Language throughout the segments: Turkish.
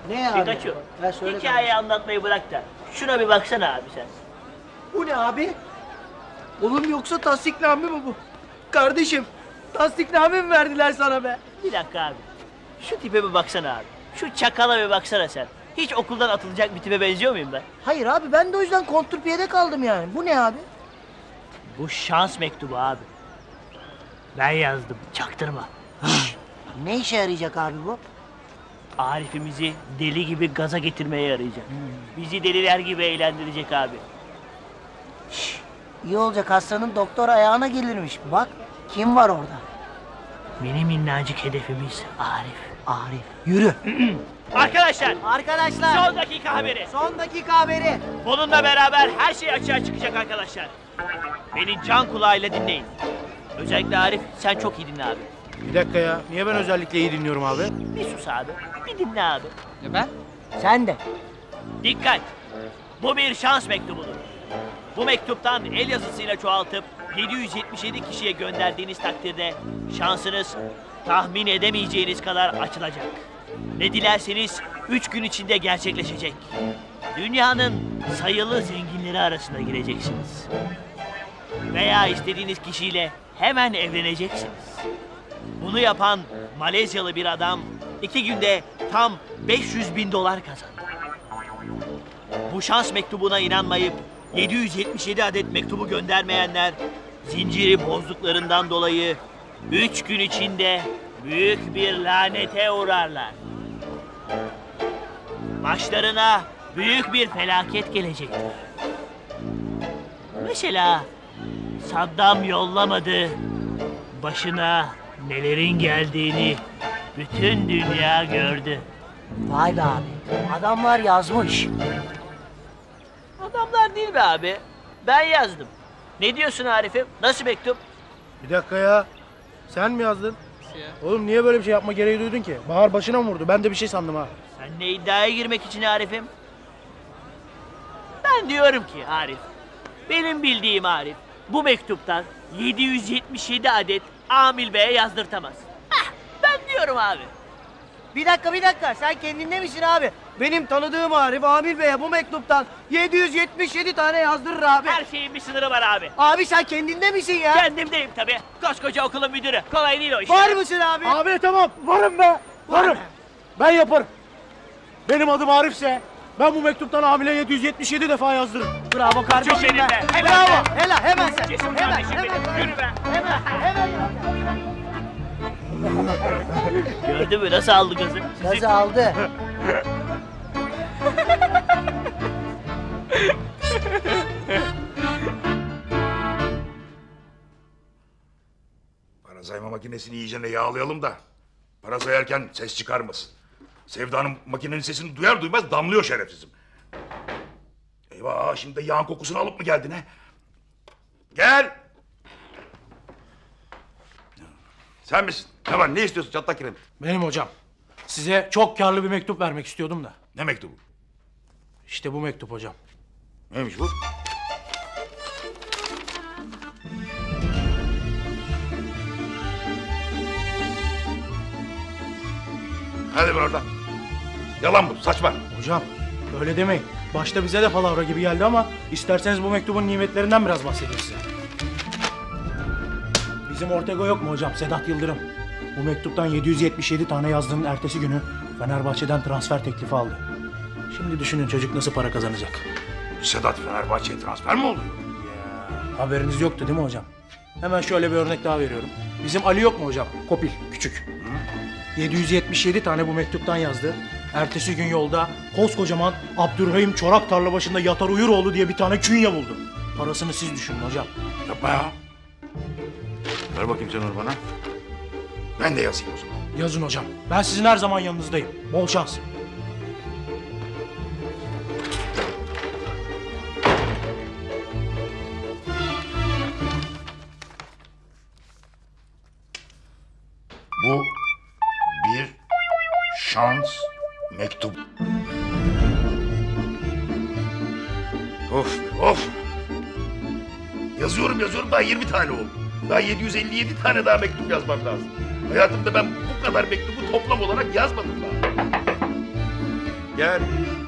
Ne abi? Pikachu, Ha, söyle hikayeyi anlatmayı bırak da şuna bir baksana abi sen. Bu ne abi? Oğlum yoksa tasdikname mi bu? Kardeşim, tasdikname mi verdiler sana be? Bir dakika abi. Şu tipe bir baksana abi. Şu çakala bir baksana sen. Hiç okuldan atılacak bir tipe benziyor muyum ben? Hayır abi, ben de o yüzden kontrpiyede kaldım yani. Bu ne abi? Bu şans mektubu abi. Ben yazdım, çaktırma. Ne işe yarayacak abi bu? Arif'imizi deli gibi gaza getirmeye yarayacak. Bizi deliler gibi eğlendirecek abi. İyi olacak, hastanın doktor ayağına gelirmiş. Bak, kim var orada? Benim minnacık hedefimiz Arif. Arif. Yürü. Arkadaşlar, Arkadaşlar, son dakika haberi. son dakika haberi. Bununla beraber her şey açığa çıkacak arkadaşlar. Beni can kulağıyla dinleyin. Özellikle Arif, sen çok iyi dinle abi. Bir dakika ya. Niye ben özellikle iyi dinliyorum abi? Bir sus abi, bir dinle abi. Sen de. Dikkat! Bu bir şans mektubudur. Bu mektuptan el yazısıyla çoğaltıp 777 kişiye gönderdiğiniz takdirde şansınız tahmin edemeyeceğiniz kadar açılacak. Ne dilerseniz 3 gün içinde gerçekleşecek. Dünyanın sayılı zenginleri arasına gireceksiniz. Veya istediğiniz kişiyle hemen evleneceksiniz. Bunu yapan Malezyalı bir adam 2 günde tam 500.000 dolar kazandı. Bu şans mektubuna inanmayıp 777 adet mektubu göndermeyenler zinciri bozduklarından dolayı 3 gün içinde büyük bir lanete uğrarlar. Başlarına büyük bir felaket gelecektir. Mesela Saddam yollamadı, başına nelerin geldiğini bütün dünya gördü. Vay be abi. Adamlar yazmış. Adamlar değil be abi. Ben yazdım. Ne diyorsun Arif'im? Nasıl mektup? Bir dakika ya. Sen mi yazdın? Oğlum niye böyle bir şey yapma gereği duydun ki? Bahar başına mı vurdu? Ben de bir şey sandım ha. Sen ne iddiaya girmek için Arif'im? Ben diyorum ki Arif, benim bildiğim Arif, bu mektuptan 777 adet Amil Bey'e yazdırtamaz. Hah, ben diyorum abi. Bir dakika. Sen kendinde misin abi? Benim tanıdığım Arif, Amil Bey'e bu mektuptan 777 tane yazdırır abi. Her şeyin bir sınırı var abi. Abi sen kendinde misin ya? Kendimdeyim tabii. Koskoca okulun müdürü. Kolay değil o iş. Var mısın abi? Abi tamam. Varım be. Varım. Ben yaparım. Benim adım Arif'se ben bu mektuptan hamile 777 defa yazdırırım. Bravo kardeşim Çok be. benimle. Hemen Bravo. be. Hemen sen. Cesur Hemen. kardeşim benim. Yürü be. Gördün mü nasıl aldı gazı? Gazı aldı. Para sayma makinesini iyicene yağlayalım da para sayarken ses çıkarmasın. Sevda'nın makinenin sesini duyar duymaz damlıyor şerefsizim. Eyvah, şimdi de yağın kokusunu alıp mı geldin he? Gel. Sen misin? Ne var, ne istiyorsun çatlak kiremit? Benim hocam. Size çok karlı bir mektup vermek istiyordum da. Ne mektubu? İşte bu mektup hocam. Neymiş bu? Hadi be oradan. Yalan bu, saçma. Hocam öyle demeyin. Başta bize de palavra gibi geldi ama isterseniz bu mektubun nimetlerinden biraz bahsedeyim size. Bizim Ortega yok mu hocam? Sedat Yıldırım. Bu mektuptan 777 tane yazdığının ertesi günü Fenerbahçe'den transfer teklifi aldı. Şimdi düşünün çocuk nasıl para kazanacak. Sedat Fenerbahçe'ye transfer mi oluyor? Haberiniz yoktu değil mi hocam? Hemen şöyle bir örnek daha veriyorum. Bizim Ali yok mu hocam? Kopil, küçük. 777 tane bu mektuptan yazdı. Ertesi gün yolda koskocaman Abdurrahim Çorap Tarla başında Yatar Uyuroğlu diye bir tane künye buldu. Parasını siz düşünün hocam. Yapma ya. Ver bakayım sen onu bana. Ben de yazayım o zaman. Yazın hocam. Ben sizin her zaman yanınızdayım. Bol şans. Bu bir şans mektubu. Of. Yazıyorum daha 20 tane oldu. Daha 757 tane daha mektup yazmam lazım. Hayatımda ben bu kadar mektubu toplam olarak yazmadım daha. Gel.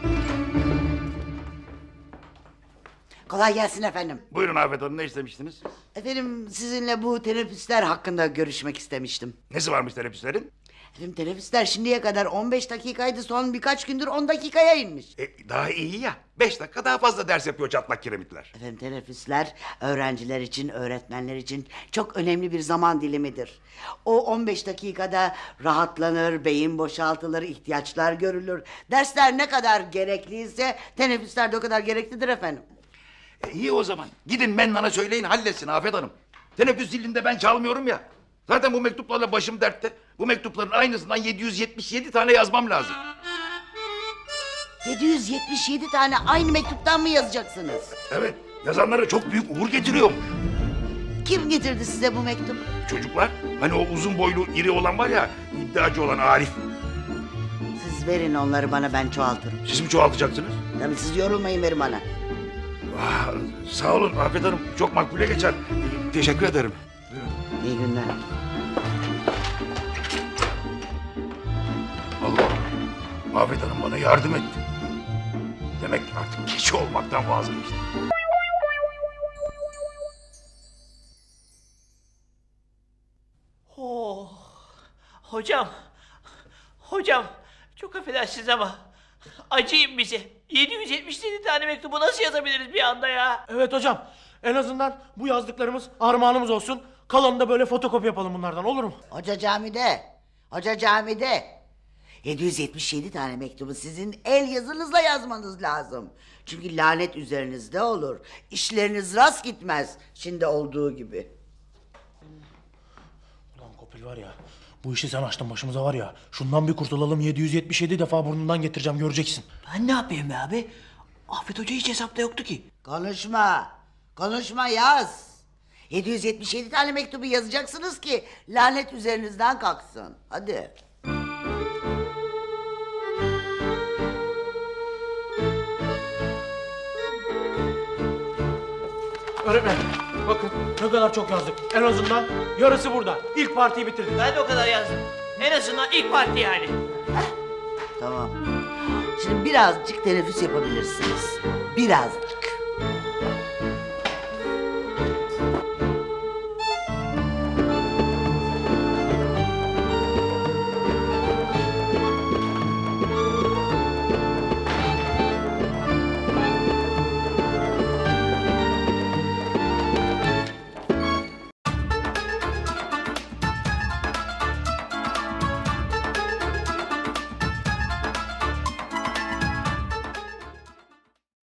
Kolay gelsin efendim. Buyurun Afet Hanım, ne istemiştiniz? Efendim sizinle bu teneffüsler hakkında görüşmek istemiştim. Nesi varmış teneffüslerin? Efendim teneffüsler şimdiye kadar 15 dakikaydı, son birkaç gündür 10 dakikaya inmiş. Daha iyi ya. 5 dakika daha fazla ders yapıyor çatlak kiremitler. Efendim teneffüsler öğrenciler için, öğretmenler için çok önemli bir zaman dilimidir. O 15 dakikada rahatlanır, beyin boşaltılır, ihtiyaçlar görülür. Dersler ne kadar gerekliyse teneffüsler de o kadar gereklidir efendim. İyi o zaman. Gidin Mennan'a söyleyin, halletsin Afet Hanım. Teneffüs zilinde ben çalmıyorum ya. Zaten bu mektuplarla başım dertte. Bu mektupların aynısından 777 tane yazmam lazım. 777 tane aynı mektuptan mı yazacaksınız? Evet, yazanlara çok büyük uğur getiriyormuş. Kim getirdi size bu mektubu? Çocuklar, hani o uzun boylu iri olan var ya, iddiacı olan Arif. Siz verin onları bana, ben çoğaltırım. Siz mi çoğaltacaksınız? Tabii siz yorulmayın, verin bana. Sağ olun Afet Hanım, çok makbule geçer. Teşekkür ederim. İyi günler. Allah, Afet Hanım bana yardım etti. Demek artık keçi olmaktan vazgeçtim. Oh, hocam, hocam çok affedersiniz ama acıyın bize. 777 tane mektubu nasıl yazabiliriz bir anda ya? Evet hocam. En azından bu yazdıklarımız armağanımız olsun. Kalanını da böyle fotokopi yapalım bunlardan, olur mu? Hoca camide. Hoca camide. 777 tane mektubu sizin el yazınızla yazmanız lazım. Çünkü lanet üzerinizde olur. İşleriniz rast gitmez. Şimdi olduğu gibi. Ulan Kopil var ya, bu işi sen açtın başımıza var ya. Şundan bir kurtulalım, 777 defa burnundan getireceğim, göreceksin. Ben ne yapayım be abi? Afet Hoca hiç hesapta yoktu ki. Konuşma. Konuşma, yaz. 777 tane mektubu yazacaksınız ki lanet üzerinizden kalksın. Hadi. Öğretmen, bakın ne kadar çok yazdık. En azından yarısı burada. İlk partiyi bitirdik. Ben de o kadar yazdım. En azından ilk parti yani. Tamam. Şimdi birazcık teneffüs yapabilirsiniz. Birazcık.